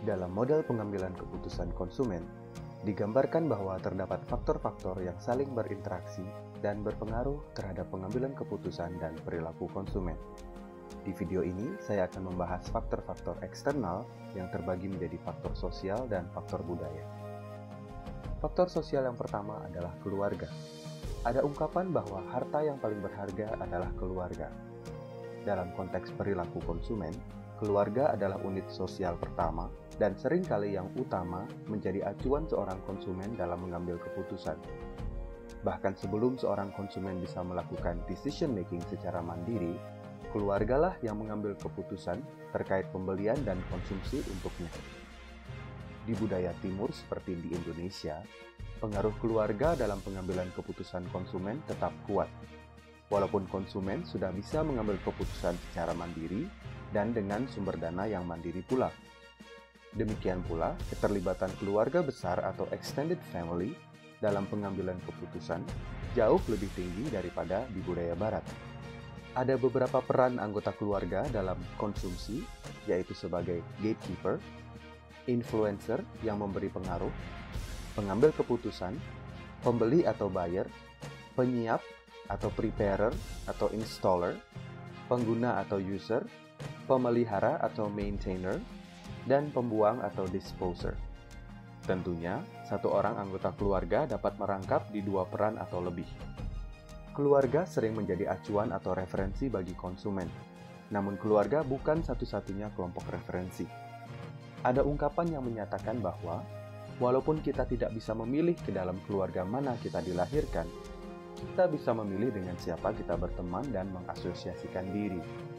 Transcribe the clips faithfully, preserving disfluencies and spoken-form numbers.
Dalam model pengambilan keputusan konsumen, digambarkan bahwa terdapat faktor-faktor yang saling berinteraksi dan berpengaruh terhadap pengambilan keputusan dan perilaku konsumen. Di video ini, saya akan membahas faktor-faktor eksternal yang terbagi menjadi faktor sosial dan faktor budaya. Faktor sosial yang pertama adalah keluarga. Ada ungkapan bahwa harta yang paling berharga adalah keluarga. Dalam konteks perilaku konsumen, keluarga adalah unit sosial pertama dan seringkali yang utama menjadi acuan seorang konsumen dalam mengambil keputusan. Bahkan sebelum seorang konsumen bisa melakukan decision making secara mandiri, keluargalah yang mengambil keputusan terkait pembelian dan konsumsi untuknya. Di budaya timur seperti di Indonesia, pengaruh keluarga dalam pengambilan keputusan konsumen tetap kuat. Walaupun konsumen sudah bisa mengambil keputusan secara mandiri dan dengan sumber dana yang mandiri pula. Demikian pula, keterlibatan keluarga besar atau extended family dalam pengambilan keputusan jauh lebih tinggi daripada di budaya barat. Ada beberapa peran anggota keluarga dalam konsumsi, yaitu sebagai gatekeeper, influencer yang memberi pengaruh, pengambil keputusan, pembeli atau buyer, penyiap atau preparer atau installer, pengguna atau user, pemelihara atau maintainer, dan pembuang atau disposer. Tentunya, satu orang anggota keluarga dapat merangkap di dua peran atau lebih. Keluarga sering menjadi acuan atau referensi bagi konsumen, namun keluarga bukan satu-satunya kelompok referensi. Ada ungkapan yang menyatakan bahwa, walaupun kita tidak bisa memilih ke dalam keluarga mana kita dilahirkan, kita bisa memilih dengan siapa kita berteman dan mengasosiasikan diri.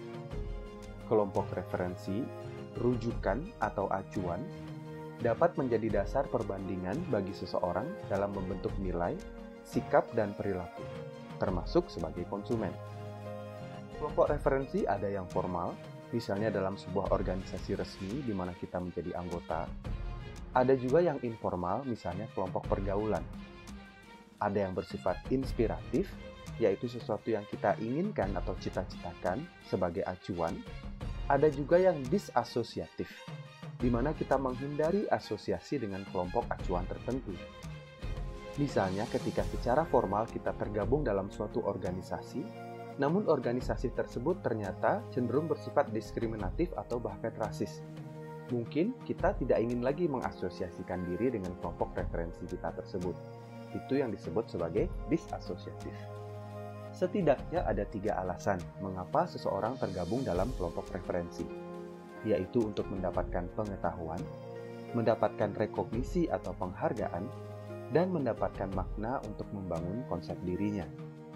Kelompok referensi, rujukan atau acuan, dapat menjadi dasar perbandingan bagi seseorang dalam membentuk nilai, sikap, dan perilaku, termasuk sebagai konsumen. Kelompok referensi ada yang formal, misalnya dalam sebuah organisasi resmi di mana kita menjadi anggota. Ada juga yang informal, misalnya kelompok pergaulan. Ada yang bersifat inspiratif, yaitu sesuatu yang kita inginkan atau cita-citakan sebagai acuan. Ada juga yang disasosiatif, di mana kita menghindari asosiasi dengan kelompok acuan tertentu. Misalnya ketika secara formal kita tergabung dalam suatu organisasi, namun organisasi tersebut ternyata cenderung bersifat diskriminatif atau bahkan rasis. Mungkin kita tidak ingin lagi mengasosiasikan diri dengan kelompok referensi kita tersebut. Itu yang disebut sebagai disasosiatif. Setidaknya ada tiga alasan mengapa seseorang tergabung dalam kelompok referensi, yaitu untuk mendapatkan pengetahuan, mendapatkan rekognisi atau penghargaan, dan mendapatkan makna untuk membangun konsep dirinya.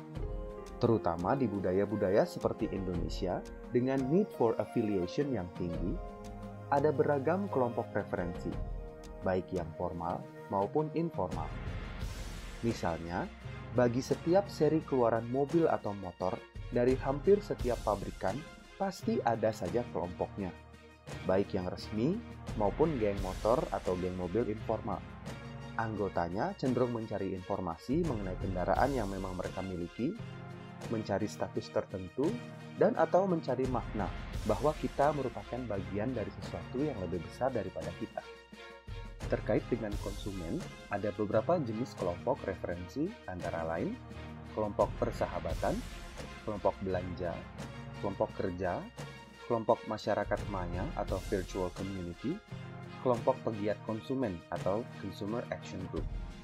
Terutama di budaya-budaya seperti Indonesia, dengan need for affiliation yang tinggi, ada beragam kelompok referensi, baik yang formal maupun informal. Misalnya, bagi setiap seri keluaran mobil atau motor dari hampir setiap pabrikan, pasti ada saja kelompoknya, baik yang resmi maupun geng motor atau geng mobil informal. Anggotanya cenderung mencari informasi mengenai kendaraan yang memang mereka miliki, mencari status tertentu, dan atau mencari makna bahwa kita merupakan bagian dari sesuatu yang lebih besar daripada kita. Terkait dengan konsumen, ada beberapa jenis kelompok referensi antara lain kelompok persahabatan, kelompok belanja, kelompok kerja, kelompok masyarakat maya atau virtual community, kelompok pegiat konsumen atau consumer action group.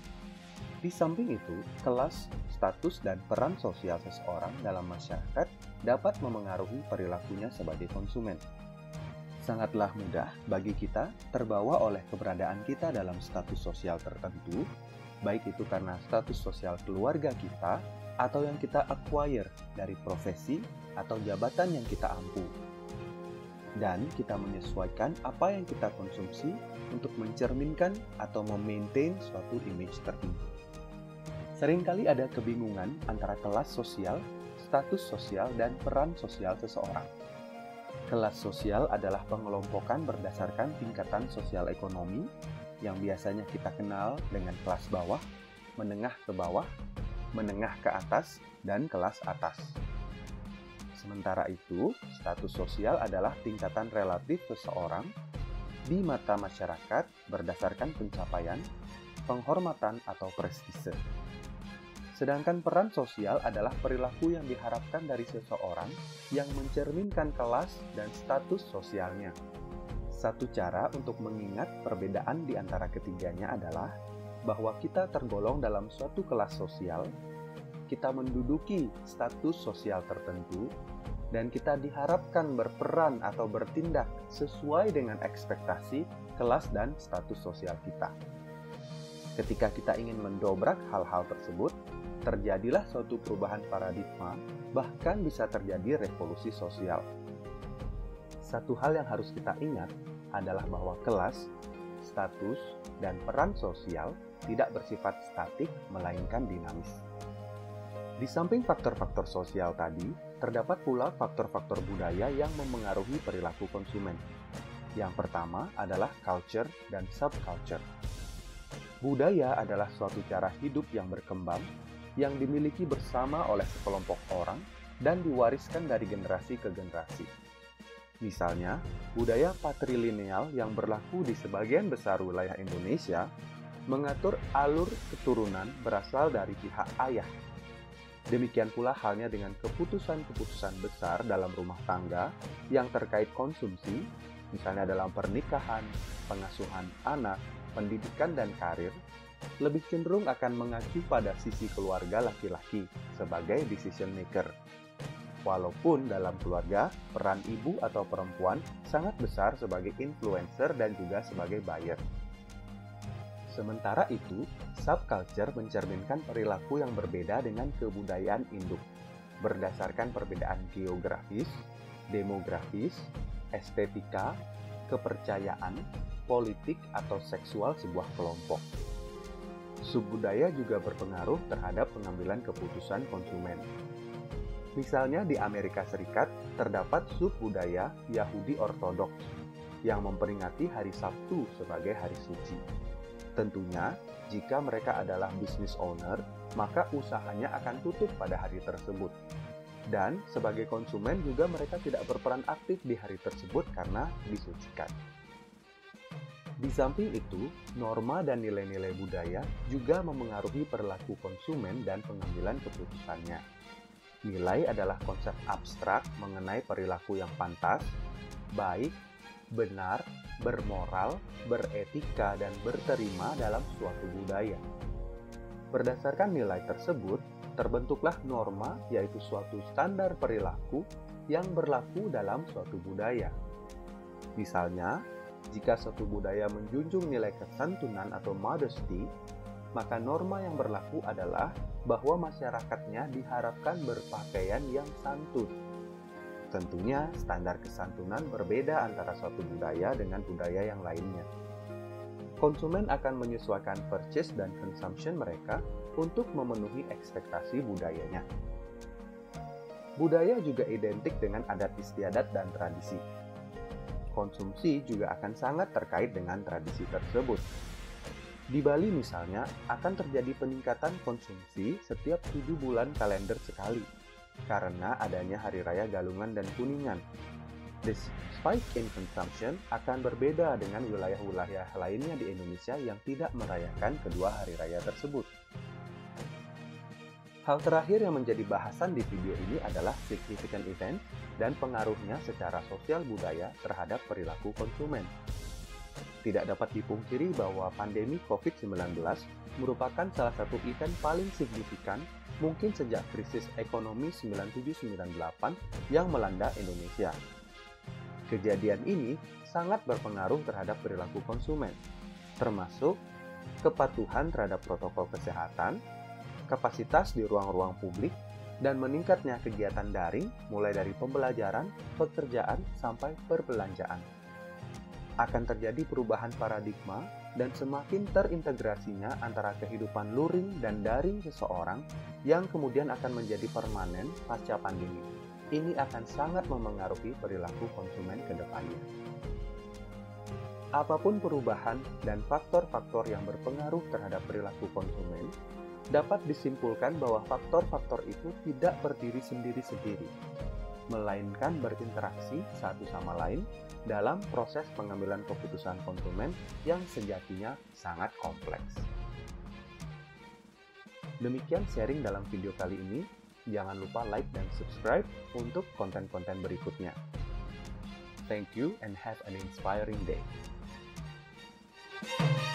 Di samping itu, kelas, status, dan peran sosial seseorang dalam masyarakat dapat memengaruhi perilakunya sebagai konsumen. Sangatlah mudah bagi kita terbawa oleh keberadaan kita dalam status sosial tertentu, baik itu karena status sosial keluarga kita atau yang kita acquire dari profesi atau jabatan yang kita ampu. Dan kita menyesuaikan apa yang kita konsumsi untuk mencerminkan atau memaintain suatu image tertentu. Seringkali ada kebingungan antara kelas sosial, status sosial, dan peran sosial seseorang. Kelas sosial adalah pengelompokan berdasarkan tingkatan sosial ekonomi yang biasanya kita kenal dengan kelas bawah, menengah ke bawah, menengah ke atas, dan kelas atas. Sementara itu, status sosial adalah tingkatan relatif seseorang di mata masyarakat berdasarkan pencapaian, penghormatan, atau prestise. Sedangkan peran sosial adalah perilaku yang diharapkan dari seseorang yang mencerminkan kelas dan status sosialnya. Satu cara untuk mengingat perbedaan di antara ketiganya adalah bahwa kita tergolong dalam suatu kelas sosial, kita menduduki status sosial tertentu, dan kita diharapkan berperan atau bertindak sesuai dengan ekspektasi kelas dan status sosial kita. Ketika kita ingin mendobrak hal-hal tersebut, terjadilah suatu perubahan paradigma, bahkan bisa terjadi revolusi sosial. Satu hal yang harus kita ingat adalah bahwa kelas, status, dan peran sosial tidak bersifat statik, melainkan dinamis. Di samping faktor-faktor sosial tadi, terdapat pula faktor-faktor budaya yang memengaruhi perilaku konsumen. Yang pertama adalah culture dan subculture. Budaya adalah suatu cara hidup yang berkembang, yang dimiliki bersama oleh sekelompok orang dan diwariskan dari generasi ke generasi. Misalnya, budaya patrilineal yang berlaku di sebagian besar wilayah Indonesia mengatur alur keturunan berasal dari pihak ayah. Demikian pula halnya dengan keputusan-keputusan besar dalam rumah tangga yang terkait konsumsi, misalnya dalam pernikahan, pengasuhan anak, pendidikan, dan karir, lebih cenderung akan mengacu pada sisi keluarga laki-laki sebagai decision maker. Walaupun dalam keluarga, peran ibu atau perempuan sangat besar sebagai influencer dan juga sebagai buyer. Sementara itu, subculture mencerminkan perilaku yang berbeda dengan kebudayaan induk, berdasarkan perbedaan geografis, demografis, estetika, kepercayaan, politik, atau seksual sebuah kelompok. Subbudaya juga berpengaruh terhadap pengambilan keputusan konsumen. Misalnya di Amerika Serikat terdapat subbudaya Yahudi Ortodoks yang memperingati hari Sabtu sebagai hari suci. Tentunya, jika mereka adalah business owner, maka usahanya akan tutup pada hari tersebut. Dan sebagai konsumen juga mereka tidak berperan aktif di hari tersebut karena disucikan. Di samping itu, norma dan nilai-nilai budaya juga memengaruhi perilaku konsumen dan pengambilan keputusannya. Nilai adalah konsep abstrak mengenai perilaku yang pantas, baik, benar, bermoral, beretika, dan berterima dalam suatu budaya. Berdasarkan nilai tersebut, terbentuklah norma, yaitu suatu standar perilaku yang berlaku dalam suatu budaya. Misalnya, jika suatu budaya menjunjung nilai kesantunan atau modesty, maka norma yang berlaku adalah bahwa masyarakatnya diharapkan berpakaian yang santun. Tentunya, standar kesantunan berbeda antara suatu budaya dengan budaya yang lainnya. Konsumen akan menyesuaikan purchase dan consumption mereka untuk memenuhi ekspektasi budayanya. Budaya juga identik dengan adat istiadat dan tradisi. Konsumsi juga akan sangat terkait dengan tradisi tersebut. Di Bali misalnya, akan terjadi peningkatan konsumsi setiap tujuh bulan kalender sekali, karena adanya Hari Raya Galungan dan Kuningan. The spike in consumption akan berbeda dengan wilayah-wilayah lainnya di Indonesia yang tidak merayakan kedua hari raya tersebut. Hal terakhir yang menjadi bahasan di video ini adalah significant event dan pengaruhnya secara sosial budaya terhadap perilaku konsumen. Tidak dapat dipungkiri bahwa pandemi covid sembilan belas merupakan salah satu event paling signifikan mungkin sejak krisis ekonomi sembilan tujuh sembilan delapan yang melanda Indonesia. Kejadian ini sangat berpengaruh terhadap perilaku konsumen, termasuk kepatuhan terhadap protokol kesehatan, kapasitas di ruang-ruang publik, dan meningkatnya kegiatan daring mulai dari pembelajaran, pekerjaan, sampai perbelanjaan. Akan terjadi perubahan paradigma dan semakin terintegrasinya antara kehidupan luring dan daring seseorang yang kemudian akan menjadi permanen pasca pandemi. Ini akan sangat memengaruhi perilaku konsumen ke depannya. Apapun perubahan dan faktor-faktor yang berpengaruh terhadap perilaku konsumen, dapat disimpulkan bahwa faktor-faktor itu tidak berdiri sendiri-sendiri. melainkan berinteraksi satu sama lain dalam proses pengambilan keputusan konsumen yang sejatinya sangat kompleks. Demikian sharing dalam video kali ini. Jangan lupa like dan subscribe untuk konten-konten berikutnya. Thank you and have an inspiring day.